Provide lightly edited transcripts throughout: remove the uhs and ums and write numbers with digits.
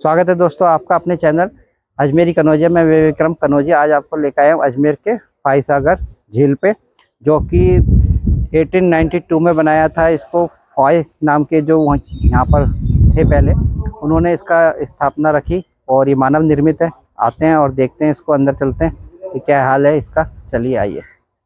स्वागत है दोस्तों आपका अपने चैनल अजमेरी कनौजिया में। मैं विक्रम कनौजिया आज आपको लेकर आया हूँ अजमेर के फाइसागर झील पे, जो कि 1892 में बनाया था। इसको फॉयस नाम के जो यहाँ पर थे पहले, उन्होंने इसका स्थापना रखी और ये मानव निर्मित है। आते हैं और देखते हैं, इसको अंदर चलते हैं कि क्या हाल है इसका। चलिए आइए।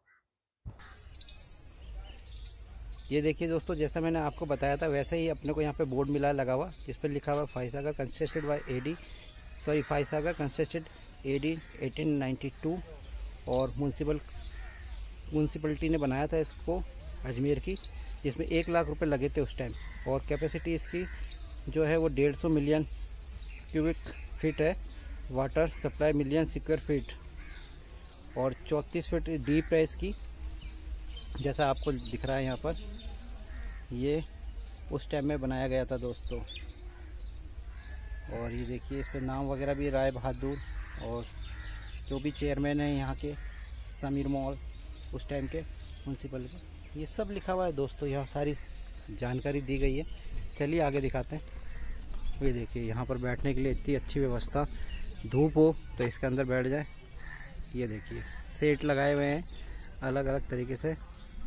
ये देखिए दोस्तों, जैसा मैंने आपको बताया था वैसे ही अपने को यहाँ पे बोर्ड मिला लगा हुआ, जिस पर लिखा हुआ फाइसागर कंस्ट्रक्टेड बाय फाइसागर कंस्ट्रक्टेड AD 1892। और म्यूनसिपलिटी ने बनाया था इसको अजमेर की, जिसमें 1 लाख रुपए लगे थे उस टाइम। और कैपेसिटी इसकी जो है वो 150 मिलियन क्यूबिक फीट है। Water supply million square feet और 34 फीट डीप है इसकी, जैसा आपको दिख रहा है यहाँ पर। ये उस टाइम में बनाया गया था दोस्तों। और ये देखिए इस पर नाम वगैरह भी राय बहादुर और जो भी चेयरमैन है यहाँ के, समीर मॉल उस टाइम के म्यूनसिपल के, ये सब लिखा हुआ है दोस्तों। यहाँ सारी जानकारी दी गई है। चलिए आगे दिखाते हैं। ये देखिए यहाँ पर बैठने के लिए इतनी अच्छी व्यवस्था, धूप हो तो इसके अंदर बैठ जाए। ये देखिए सेट लगाए हुए हैं अलग अलग तरीके से।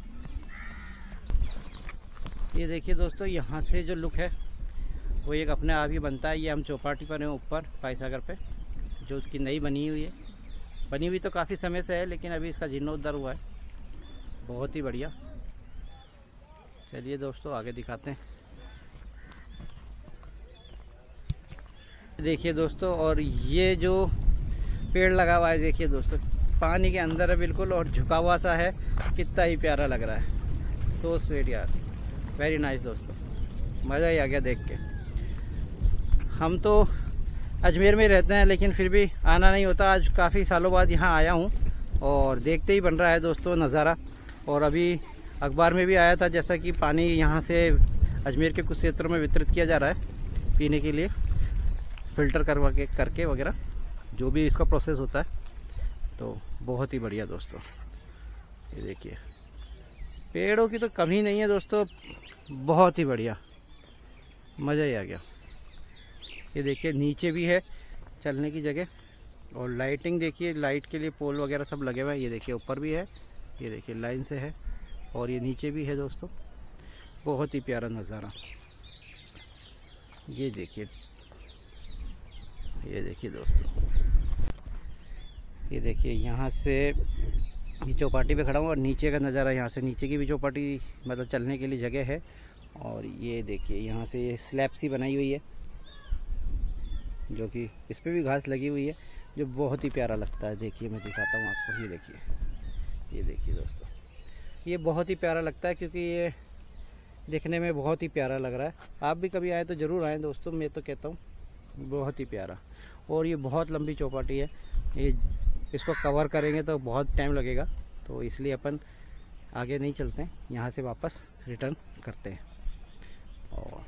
ये देखिए दोस्तों, यहाँ से जो लुक है वो एक अपने आप ही बनता है। ये हम चौपाटी पर हैं ऊपर फाइसागर पे, जो उसकी नई बनी हुई है। बनी हुई तो काफ़ी समय से है, लेकिन अभी इसका जीर्णोद्धार हुआ है। बहुत ही बढ़िया। चलिए दोस्तों आगे दिखाते हैं। देखिए दोस्तों, और ये जो पेड़ लगा हुआ है देखिए दोस्तों, पानी के अंदर है बिल्कुल और झुका हुआ सा है। कितना ही प्यारा लग रहा है। सो स्वीट यार, वेरी नाइस दोस्तों, मज़ा ही आ गया देख के। हम तो अजमेर में रहते हैं, लेकिन फिर भी आना नहीं होता। आज काफ़ी सालों बाद यहाँ आया हूँ और देखते ही बन रहा है दोस्तों नज़ारा। और अभी अखबार में भी आया था, जैसा कि पानी यहाँ से अजमेर के कुछ क्षेत्रों में वितरित किया जा रहा है पीने के लिए, फ़िल्टर करके वगैरह, जो भी इसका प्रोसेस होता है। तो बहुत ही बढ़िया दोस्तों। ये देखिए पेड़ों की तो कमी नहीं है दोस्तों, बहुत ही बढ़िया, मज़ा ही आ गया। ये देखिए नीचे भी है चलने की जगह, और लाइटिंग देखिए, लाइट के लिए पोल वगैरह सब लगे हुए हैं। ये देखिए ऊपर भी है, ये देखिए लाइन से है, और ये नीचे भी है दोस्तों। बहुत ही प्यारा नज़ारा। ये देखिए दोस्तों, ये देखिए यहाँ से ये चौपाटी पे खड़ा हूँ और नीचे का नज़ारा, यहाँ से नीचे की भी चौपाटी मतलब चलने के लिए जगह है। और ये देखिए यहाँ से ये स्लैब सी बनाई हुई है, जो कि इस पर भी घास लगी हुई है, जो बहुत ही प्यारा लगता है। देखिए मैं दिखाता हूँ आपको। ये देखिए दोस्तों, ये बहुत ही प्यारा लगता है, क्योंकि ये देखने में बहुत ही प्यारा लग रहा है। आप भी कभी आए तो ज़रूर आएँ दोस्तों, मैं तो कहता हूँ बहुत ही प्यारा। और ये बहुत लंबी चौपाटी है, ये इसको कवर करेंगे तो बहुत टाइम लगेगा, तो इसलिए अपन आगे नहीं चलते हैं, यहाँ से वापस रिटर्न करते हैं। और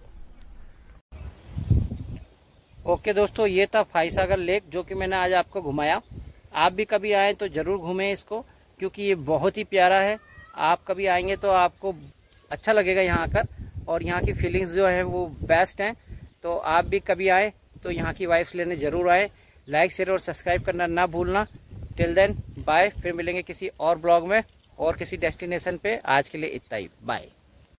ओके दोस्तों, ये था फाइसागर लेक, जो कि मैंने आज आपको घुमाया। आप भी कभी आएँ तो ज़रूर घूमें इसको, क्योंकि ये बहुत ही प्यारा है। आप कभी आएंगे तो आपको अच्छा लगेगा यहाँ आकर, और यहाँ की फीलिंग्स जो है वो बेस्ट हैं। तो आप भी कभी आएँ तो यहाँ की वाइब्स लेने ज़रूर आएँ। लाइक शेयर और सब्सक्राइब करना ना भूलना। टिल देन बाय, फिर मिलेंगे किसी और ब्लॉग में और किसी डेस्टिनेशन पे। आज के लिए इतना ही, बाय।